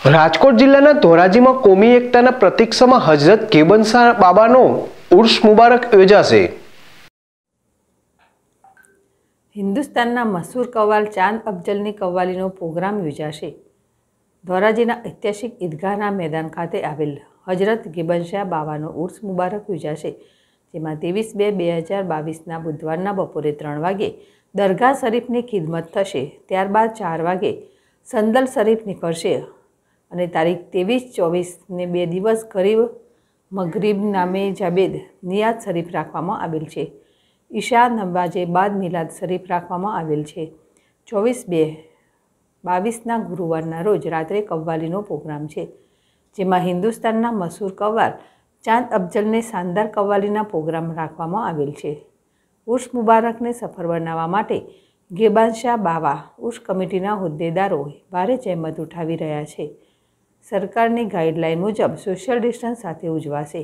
રાજકોટ જિલ્લાના ધોરાજીમાં કોમી એકતાના પ્રતીક્ષામાં હજરત કેબનશાહ બાબાનો ઉર્સ મુબારક યોજાશે। હિન્દુસ્તાનના મશહૂર કવ્વાલ ચાંદ અફઝલની કવ્વાલીનો પ્રોગ્રામ યોજાશે। ધોરાજીના ઐતિહાસિક ઈદગાહના મેદાન ખાતે આવેલ હજરત કેબનશાહ બાબાનો ઉર્સ મુબારક યોજાશે, જેમાં 23/2/2022ના બુધવારના બપોરે 3 વાગે દરગાહ શરીફની ખિદમત થશે। ત્યારબાદ 4 વાગે સંદલ શરીફ નીકળશે અને તારીખ 23-24ને 2 દિવસ ગરીબ મગરીબ નામે જાબેદ નિયાત શરીફ રાખવામાં આવેલ છે। ઈશા નમાઝે બાદ મિલાદ શરીફ રાખવામાં આવેલ છે। 24/2/22ના ગુરુવારના રોજ રાત્રે કવ્વાલીનો પ્રોગ્રામ છે, જેમાં હિન્દુસ્તાનના મશહૂર કવ્વાલ ચાંદ અફઝલને શાનદાર કવ્વાલીના પ્રોગ્રામ રાખવામાં આવેલ છે। ઉર્સ મુબારકને સફળ બનાવવા માટે કેબનશાહ બાબા ઉર્સ કમિટીના હોદ્દેદારો ભારે જહેમત ઉઠાવી રહ્યા છે। સરકારની ગાઈડલાઈન મુજબ સોશિયલ ડિસ્ટન્સ સાથે ઉજવાશે।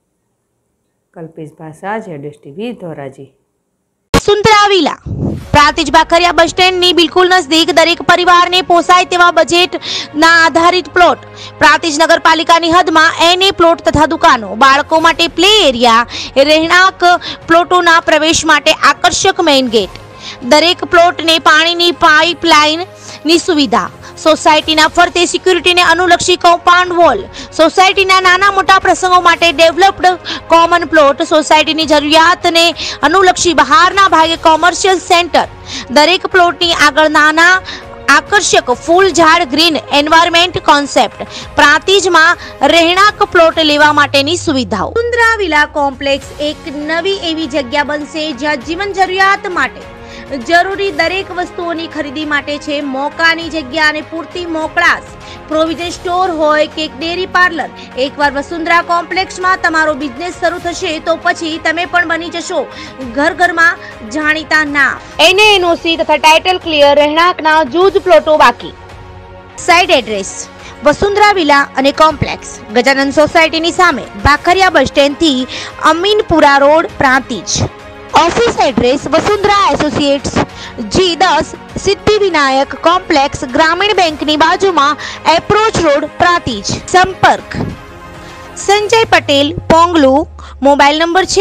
કલ્પેશ ભાષા, ZS TV, Dhoraji. Vasundhara villa Prantij Bhakhariya bus સ્ટેન્ડની બિલકુલ નજદીક દરેક પરિવારને પોસાય તેવા બજેટના આધારિત પ્લોટ, પ્રાંતિજ નગરપાલિકાની હદમાં એને પ્લોટ તથા દુકાનો, બાળકો માટે પ્લે એરિયા, રહેણાંક પ્લોટોના પ્રવેશ માટે આકર્ષક મેઇન ગેટ, દરેક પ્લોટને પાણીની પાઇપલાઇનની સુવિધા, સોસાયટીના ફરતે સિક્યુરિટીને અનુલક્ષી કમ્પાઉન્ડ વોલ, સોસાયટીના નાના મોટા પ્રસંગો માટે ડેવલપ્ડ કોમન પ્લોટ, સોસાયટીની જરૂરિયાતને અનુલક્ષી બહારના ભાગે કોમર્શિયલ સેન્ટર, દરેક પ્લોટની આગળ નાના આકર્ષક ફૂલ ઝાડ ગ્રીન એન્વાયરમેન્ટ કોન્સેપ્ટ, પ્રાંતિજમાં રહેણાંક પ્લોટ લેવા માટેની સુવિધાઓ। વસુંધરા વિલા કોમ્પ્લેક્સ એક નવી એવી જગ્યા બનશે જ્યાં જીવન જરૂરિયાત માટે જરૂરી દરેક વસ્તુઓની ખરીદી માટે છે મોકાની જગ્યા અને પૂરતી મોકળાશ। પ્રોવિઝન સ્ટોર હોય કે ડેરી પાર્લર, એકવાર વસુંધરા કોમ્પ્લેક્સમાં તમારો બિઝનેસ શરૂ થશે તો પછી તમે પણ બની જશો ઘરમાં જાણીતા નામ। NOC તથા ટાઇટલ ક્લિયર રહેણાંકના જૂજ પ્લોટો બાકી। સાઇટ એડ્રેસ વસુંધરા વિલા અને કોમ્પ્લેક્સ, ગજાનંદ સોસાયટીની સામે, ભાખરિયા બસ સ્ટેન્ડથી Aminpura road, Prantij. Office address Vasundhara associates G10 Siddhivinayak complex, ग्रामीण बैंक ની બાજુમાં, એપ્રોચ રોડ, પ્રાંતિજ। સંપર્ક સંજય પટેલ, પોંગલુ, મોબાઈલ નંબર છે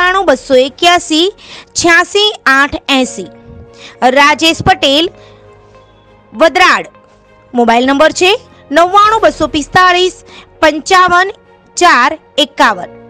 94 281 86 880। રાજેશ પટેલ, વદરાડ, મોબાઈલ નંબર છે 99 245 55 4 51।